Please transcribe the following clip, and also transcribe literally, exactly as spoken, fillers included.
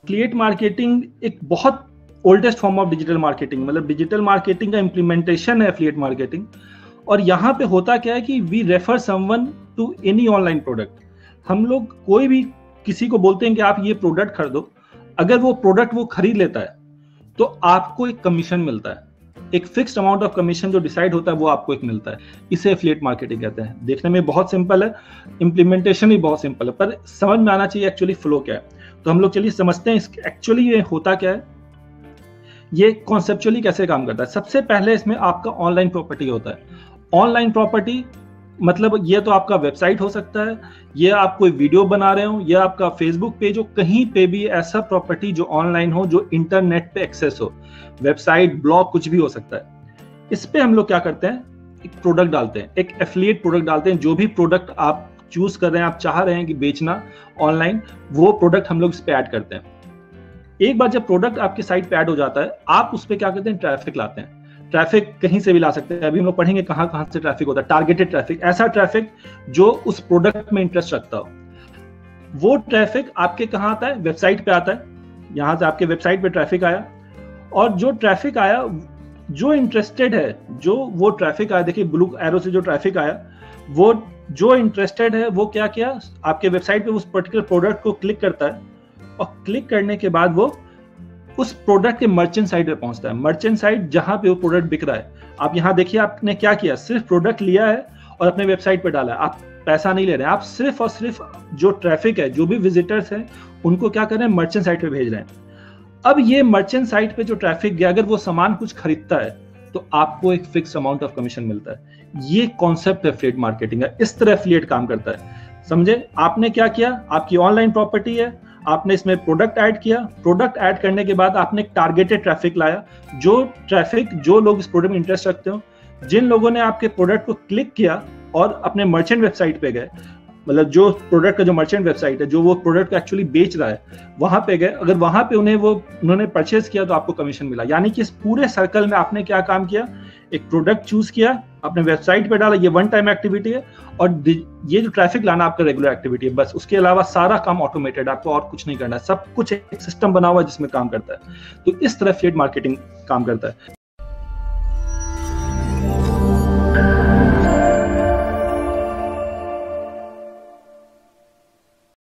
Affiliate marketing एक बहुत oldest form of digital marketing, मतलब डिजिटल मार्केटिंग का इम्प्लीमेंटेशन है एफिलिएट मार्केटिंग। और यहाँ पे होता क्या है कि we refer someone to any online product. हम लोग कोई भी किसी को बोलते हैं कि आप ये प्रोडक्ट खरीदो, अगर वो प्रोडक्ट वो खरीद लेता है तो आपको एक कमीशन मिलता है, एक फिक्स्ड अमाउंट ऑफ कमीशन जो डिसाइड होता है वो आपको एक मिलता है। इसे एफिलिएट मार्केटिंग कहते हैं। देखने में बहुत सिंपल है, इंप्लीमेंटेशन भी बहुत सिंपल है, पर समझ में आना चाहिए एक्चुअली फ्लो क्या है। तो हम लोग चलिए समझते हैं एक्चुअली ये होता क्या है, ये कॉन्सेप्चुअली कैसे काम करता है। सबसे पहले इसमें आपका ऑनलाइन प्रॉपर्टी होता है। ऑनलाइन प्रॉपर्टी मतलब ये तो आपका वेबसाइट हो सकता है, ये आप कोई वीडियो बना रहे हो, या आपका फेसबुक पेज हो, कहीं पे भी ऐसा प्रॉपर्टी जो ऑनलाइन हो, जो इंटरनेट पे एक्सेस हो, वेबसाइट, ब्लॉग, कुछ भी हो सकता है। इस पे हम लोग क्या करते हैं, एक प्रोडक्ट डालते हैं, एक एफिलिएट प्रोडक्ट डालते हैं। जो भी प्रोडक्ट आप चूज कर रहे हैं, आप चाह रहे हैं कि बेचना ऑनलाइन, वो प्रोडक्ट हम लोग इस पे ऐड करते हैं। एक बार जब प्रोडक्ट आपके साइट पे ऐड हो जाता है, आप उस पे क्या करते हैं, ट्रैफिक लाते हैं। ट्रैफिक कहीं से भी ला सकते हैं, अभी हम लोग पढ़ेंगे कहां कहां से ट्रैफिक होता है। टारगेटेड ट्रैफिक, ऐसा ट्रैफिक जो उस प्रोडक्ट में इंटरेस्ट रखता हो। वो ट्रैफिक आपके कहां आता है, वेबसाइट पे आता है। यहां से आपके वेबसाइट पे ट्रैफिक आया, और जो ट्रैफिक आया, जो इंटरेस्टेड है, जो वो ट्रैफिक आया, देखिए ब्लू एरो से जो ट्रैफिक आया, वो जो इंटरेस्टेड है वो क्या किया, आपके वेबसाइट पे उस पर्टिकुलर प्रोडक्ट को क्लिक करता है, और क्लिक करने के बाद वो उस प्रोडक्ट के मर्चेंट साइट पे पहुंचता है। मर्चेंट साइट जहां पे वो प्रोडक्ट बिक रहा है। आप यहां देखिए, आपने क्या किया, सिर्फ प्रोडक्ट लिया है और अपने वेबसाइट पे डाला है। आप पैसा नहीं ले रहे हैं, आप सिर्फ और सिर्फ जो ट्रैफिक है, जो भी विजिटर्स हैं, उनको क्या कर रहे हैं, मर्चेंट साइट पे भेज रहे हैं। अब ये मर्चेंट साइट पे जो ट्रैफिक गया, अगर वो सामान कुछ खरीदता है तो आपको एक फिक्स अमाउंट ऑफ कमीशन मिलता है। ये कॉन्सेप्ट एफिलिएट मार्केटिंग है। इस तरह एफिलिएट काम करता है। समझे? आपने क्या किया, आपकी ऑनलाइन प्रॉपर्टी है, आपने इसमें प्रोडक्ट ऐड किया। प्रोडक्ट ऐड करने के बाद आपने एक टारगेटेड ट्रैफिक लाया, जो ट्रैफिक, जो लोग इस प्रोडक्ट में इंटरेस्ट रखते हो, जिन लोगों ने आपके प्रोडक्ट को क्लिक किया और अपने मर्चेंट वेबसाइट पे गए, मतलब जो प्रोडक्ट का जो मर्चेंट वेबसाइट है, जो वो प्रोडक्ट को एक्चुअली बेच रहा है, वहां पे गए। अगर वहां पे उन्हें वो उन्होंने परचेज किया तो आपको कमीशन मिला। यानी कि इस पूरे सर्कल में आपने क्या काम किया, एक प्रोडक्ट चूज किया, अपने वेबसाइट पे डाला, ये वन टाइम एक्टिविटी है, और ये जो ट्रैफिक लाना आपका रेगुलर एक्टिविटी है। बस उसके अलावा सारा काम ऑटोमेटेड, आपको और कुछ नहीं करना है। सब कुछ एक सिस्टम बना हुआ है जिसमें काम करता है। तो इस तरह एफिलिएट मार्केटिंग काम करता है।